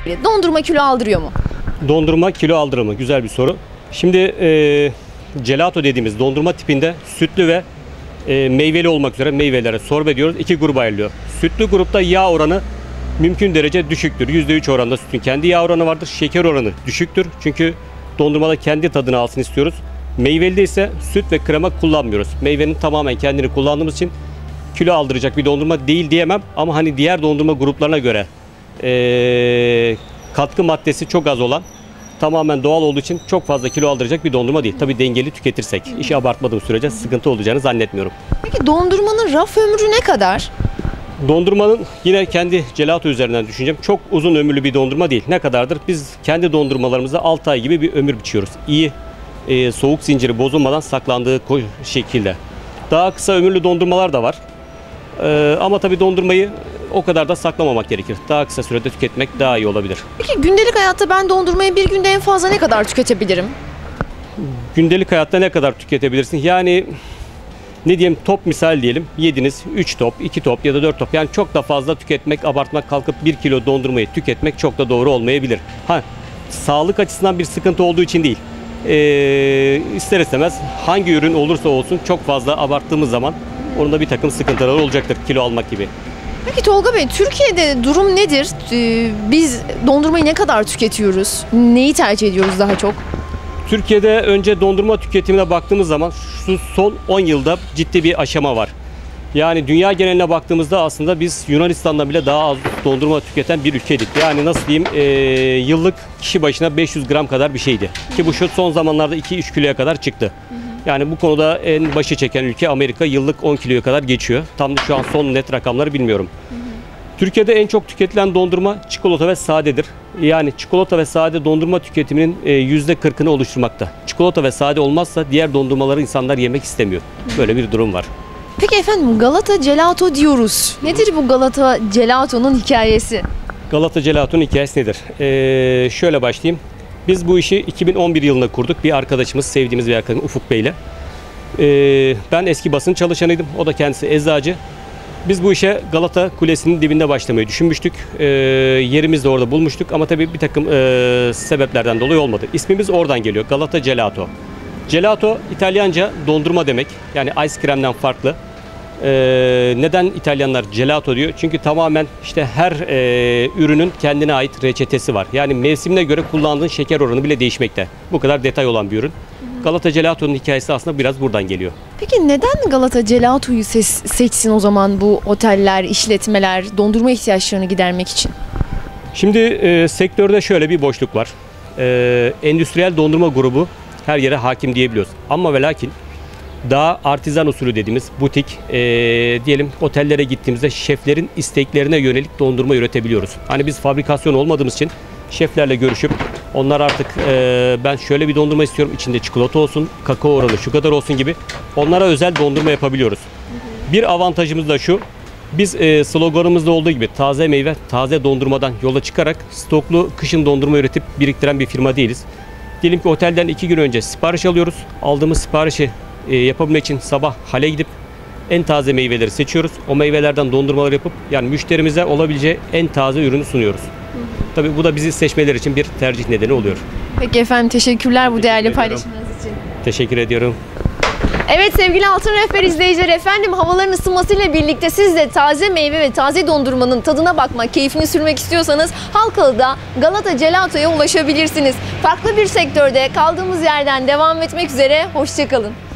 Dondurma kilo aldırıyor mu? Dondurma kilo aldırır mı? Güzel bir soru. Şimdi gelato dediğimiz dondurma tipinde sütlü ve meyveli olmak üzere meyvelere sorbe diyoruz. İki gruba ayrılıyor. Sütlü grupta yağ oranı mümkün derece düşüktür. %3 oranında sütün kendi yağ oranı vardır. Şeker oranı düşüktür. Çünkü dondurmada kendi tadını alsın istiyoruz. Meyvelide ise süt ve krema kullanmıyoruz. Meyvenin tamamen kendini kullandığımız için kilo aldıracak bir dondurma değil diyemem. Ama hani diğer dondurma gruplarına göre katkı maddesi çok az olan, tamamen doğal olduğu için çok fazla kilo aldıracak bir dondurma değil. Tabii dengeli tüketirsek, işi abartmadığım sürece sıkıntı olacağını zannetmiyorum. Peki dondurmanın raf ömrü ne kadar? Dondurmanın yine kendi gelato üzerinden düşüneceğim. Çok uzun ömürlü bir dondurma değil. Ne kadardır? Biz kendi dondurmalarımıza 6 ay gibi bir ömür biçiyoruz. İyi soğuk zinciri bozulmadan saklandığı şekilde. Daha kısa ömürlü dondurmalar da var. Ama tabii dondurmayı o kadar da saklamamak gerekir. Daha kısa sürede tüketmek daha iyi olabilir. Peki gündelik hayatta ben dondurmayı bir günde en fazla ne kadar tüketebilirim? Gündelik hayatta ne kadar tüketebilirsin? Yani ne diyeyim, top misal diyelim. Yediniz 3 top, 2 top ya da 4 top. Yani çok da fazla tüketmek, abartmak, kalkıp 1 kilo dondurmayı tüketmek çok da doğru olmayabilir. Sağlık açısından bir sıkıntı olduğu için değil. İster istemez hangi ürün olursa olsun çok fazla abarttığımız zaman onun da bir takım sıkıntıları olacaktır, kilo almak gibi. Peki Tolga Bey, Türkiye'de durum nedir? Biz dondurmayı ne kadar tüketiyoruz? Neyi tercih ediyoruz daha çok? Türkiye'de önce dondurma tüketimine baktığımız zaman şu son 10 yılda ciddi bir aşama var. Yani dünya geneline baktığımızda aslında biz Yunanistan'dan bile daha az dondurma tüketen bir ülkeydik. Yani nasıl diyeyim, yıllık kişi başına 500 gram kadar bir şeydi. Ki bu şu son zamanlarda 2-3 kiloya kadar çıktı. Yani bu konuda en başı çeken ülke Amerika, yıllık 10 kiloya kadar geçiyor. Tam da şu an son net rakamları bilmiyorum. Türkiye'de en çok tüketilen dondurma çikolata ve sadedir. Yani çikolata ve sade dondurma tüketiminin %40'ını oluşturmakta. Çikolata ve sade olmazsa diğer dondurmaları insanlar yemek istemiyor. Böyle bir durum var. Peki efendim, Galata Gelato diyoruz. Nedir bu Galata Gelato'nun hikayesi? Galata Gelato'nun hikayesi nedir? Şöyle başlayayım. Biz bu işi 2011 yılında kurduk. Bir arkadaşımız, sevdiğimiz bir arkadaşımız Ufuk Bey ile. Ben eski basın çalışanıydım. O da kendisi eczacı. Biz bu işe Galata Kulesi'nin dibinde başlamayı düşünmüştük. Yerimizi de orada bulmuştuk ama tabii bir takım sebeplerden dolayı olmadı. İsmimiz oradan geliyor. Galata Gelato. Gelato İtalyanca dondurma demek. Yani ice cream'den farklı. Neden İtalyanlar gelato diyor? Çünkü tamamen işte her ürünün kendine ait reçetesi var. Yani mevsimine göre kullandığın şeker oranı bile değişmekte. Bu kadar detay olan bir ürün. Galata Gelato'nun hikayesi aslında biraz buradan geliyor. Peki neden Galata Gelato'yu seçsin o zaman bu oteller, işletmeler dondurma ihtiyaçlarını gidermek için? Şimdi sektörde şöyle bir boşluk var. Endüstriyel dondurma grubu her yere hakim diyebiliyoruz. Ama ve lakin daha artizan usulü dediğimiz butik, diyelim otellere gittiğimizde şeflerin isteklerine yönelik dondurma üretebiliyoruz. Hani biz fabrikasyon olmadığımız için şeflerle görüşüp onlar artık ben şöyle bir dondurma istiyorum, içinde çikolata olsun, kakao oranı şu kadar olsun gibi onlara özel dondurma yapabiliyoruz. Bir avantajımız da şu, biz sloganımızda olduğu gibi taze meyve, taze dondurmadan yola çıkarak stoklu kışın dondurma üretip biriktiren bir firma değiliz. Diyelim ki otelden 2 gün önce sipariş alıyoruz. Aldığımız siparişi yapabilmek için sabah hale gidip en taze meyveleri seçiyoruz. O meyvelerden dondurmalar yapıp yani müşterimize olabileceği en taze ürünü sunuyoruz. Tabii bu da bizi seçmeleri için bir tercih nedeni oluyor. Peki efendim, teşekkürler bu değerli paylaşımınız için. Teşekkür ediyorum. Evet sevgili Altın Rehber izleyiciler, efendim havaların ısınmasıyla birlikte siz de taze meyve ve taze dondurmanın tadına bakmak, keyfini sürmek istiyorsanız Halkalı'da Galata Gelato'ya ulaşabilirsiniz. Farklı bir sektörde kaldığımız yerden devam etmek üzere, hoşça kalın.